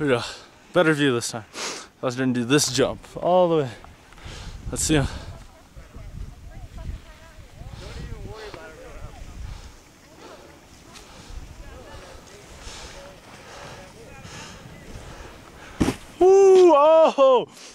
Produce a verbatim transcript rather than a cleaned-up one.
Here we go. Better view this time. I was gonna do this jump all the way. Let's see him. Woo! Oh!